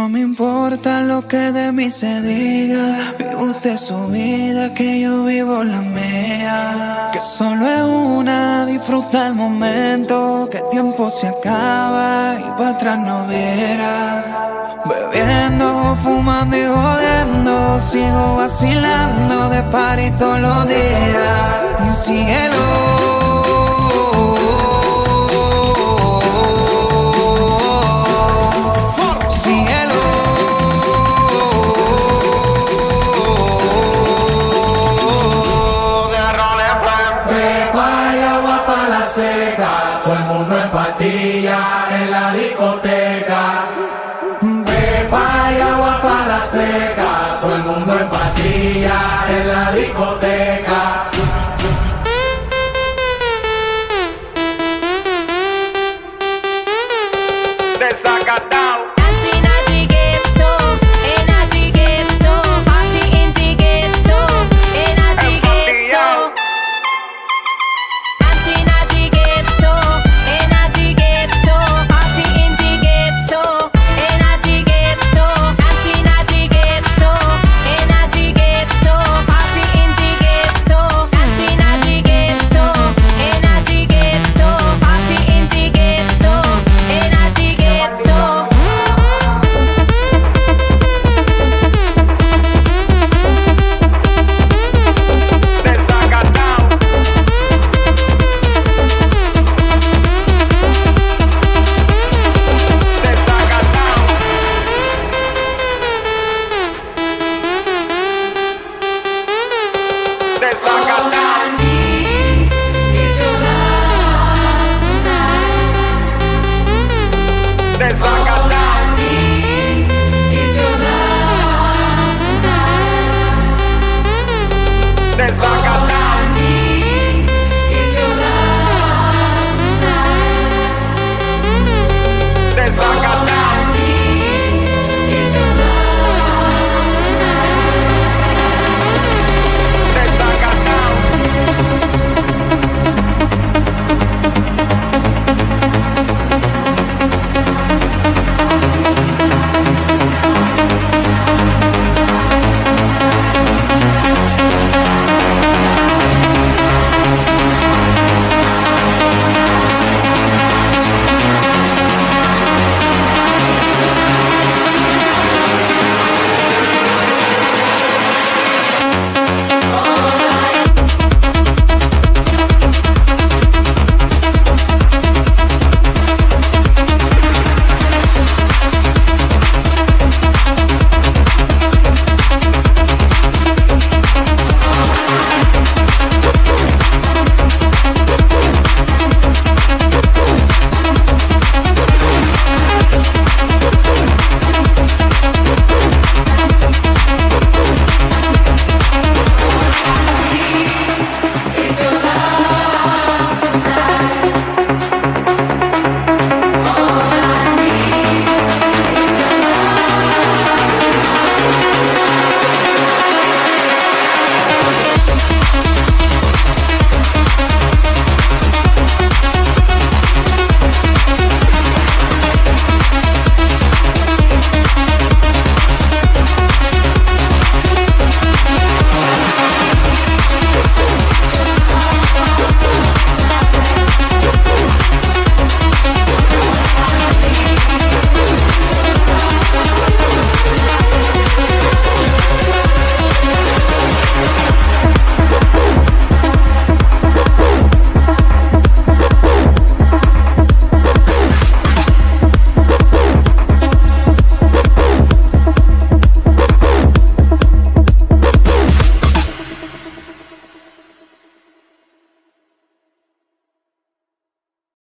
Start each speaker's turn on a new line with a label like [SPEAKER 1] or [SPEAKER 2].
[SPEAKER 1] No me importa lo que de mí se diga, vive usted su vida, que yo vivo la mía. Que solo es una, disfruta el momento, que el tiempo se acaba y para atrás no viera. Bebiendo, fumando y jodiendo, sigo vacilando de party todos los días. Síguelo.
[SPEAKER 2] Seca, todo el mundo en pastillas en la discoteca. Pepa y agua para la seca, todo el mundo en pastillas en la discoteca.